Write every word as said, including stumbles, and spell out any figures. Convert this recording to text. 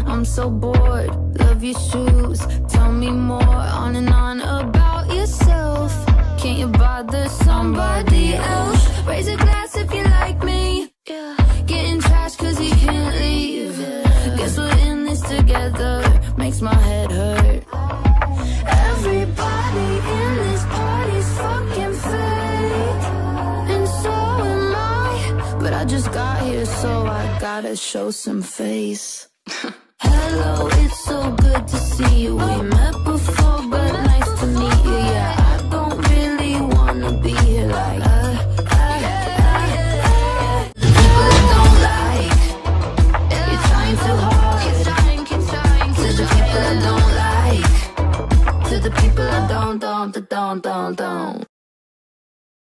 I'm so bored, love your shoes. Tell me more, on and on about yourself. Can't you bother somebody else? Raise a glass if you like me. Yeah. Getting trashed cause you can't leave. Yeah. Guess we're in this together. Makes my head hurt. Everybody in this party's fucking fake, and so am I. But I just got here, so I gotta show some face. Hello, it's so good to see you. We met before.